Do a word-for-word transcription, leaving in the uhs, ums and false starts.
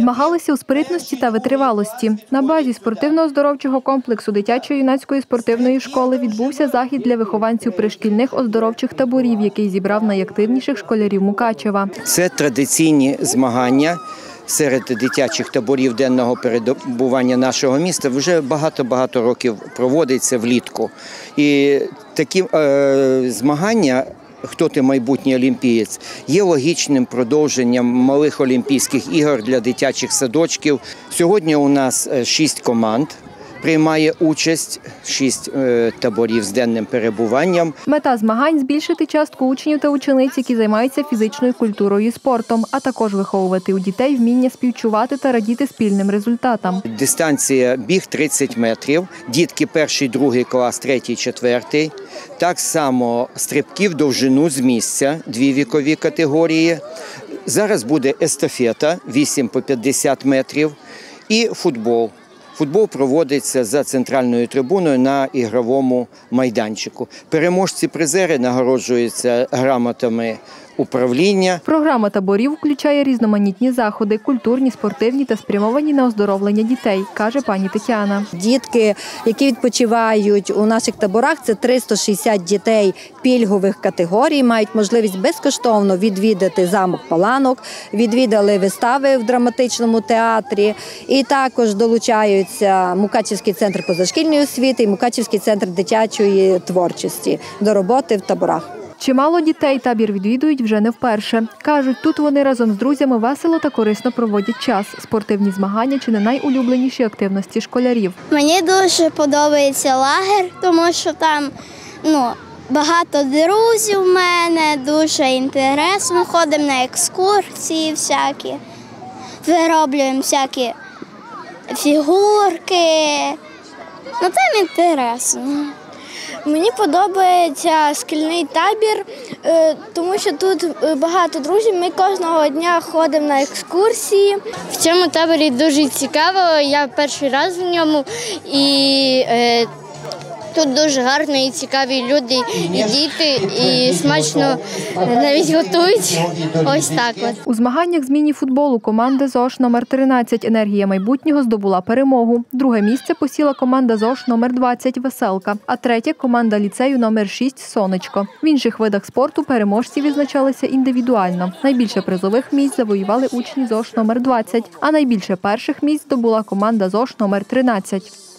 Змагалися у спритності та витривалості. На базі спортивно-оздоровчого комплексу дитячо-юнацької спортивної школи відбувся захід для вихованців пришкільних оздоровчих таборів, який зібрав найактивніших школярів Мукачева. Це традиційні змагання серед дитячих таборів денного перебування нашого міста. Вже багато-багато років проводиться влітку. І такі е, змагання «Хто ти майбутній олімпієць» є логічним продовженням малих Олімпійських ігор для дитячих садочків. Сьогодні у нас шість команд приймає участь, шість е, таборів з денним перебуванням. Мета змагань – збільшити частку учнів та учениць, які займаються фізичною культурою і спортом, а також виховувати у дітей вміння співчувати та радіти спільним результатам. Дистанція біг тридцять метрів, дітки перший, другий клас, третій, четвертий. Так само стрибки в довжину з місця, дві вікові категорії. Зараз буде естафета вісім по п'ятдесят метрів і футбол. Футбол проводиться за центральною трибуною на ігровому майданчику. Переможці-призери нагороджуються грамотами управління. Програма таборів включає різноманітні заходи – культурні, спортивні та спрямовані на оздоровлення дітей, каже пані Тетяна. Дітки, які відпочивають у наших таборах, це триста шістдесят дітей пільгових категорій, мають можливість безкоштовно відвідати замок Паланок, відвідали вистави в драматичному театрі і також долучаються Мукачівський центр позашкільної освіти і Мукачівський центр дитячої творчості до роботи в таборах. Чимало дітей табір відвідують вже не вперше. Кажуть, тут вони разом з друзями весело та корисно проводять час. Спортивні змагання – чи не найулюбленіші активності школярів. Мені дуже подобається лагер, тому що там ну, багато друзів у мене, дуже інтересно. Ходимо на екскурсії всякі, вироблюємо всякі фігурки. Ну, там інтересно. Мені подобається шкільний табір, тому що тут багато друзів, ми кожного дня ходимо на екскурсії. В цьому таборі дуже цікаво, я перший раз в ньому, і е, тут дуже гарно і цікаві люди, і діти, і смачно навіть готують. Ось так от. У змаганнях з міні-футболу команда ЗОШ номер тринадцять «Енергія майбутнього» здобула перемогу. Друге місце посіла команда ЗОШ номер двадцять «Веселка», а третє – команда ліцею номер шість «Сонечко». В інших видах спорту переможці відзначалися індивідуально. Найбільше призових місць завоювали учні ЗОШ номер двадцять, а найбільше перших місць здобула команда ЗОШ номер тринадцять.